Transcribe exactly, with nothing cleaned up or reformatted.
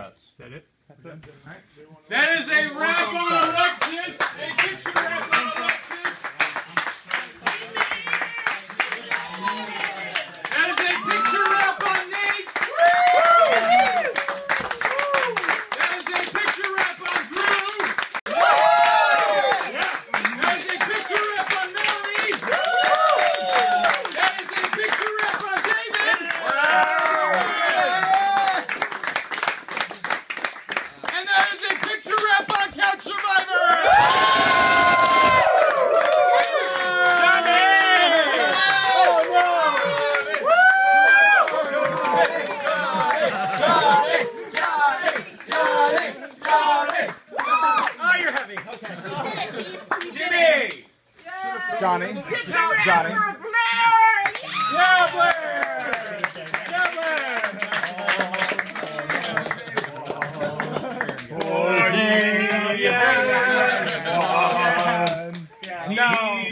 us. Is that it? That's it. That is a wrap on Alexis. A picture wrap on Alexis. That is a picture wrap on Nate. That is a picture wrap on Drew. Yeah. That is a picture wrap on Melanie. That is a picture wrap on David. And that is a picture wrap on Couch Survivor. Johnny. Johnny. Yeah, Blair! Yeah, Blair! Oh, yeah. No.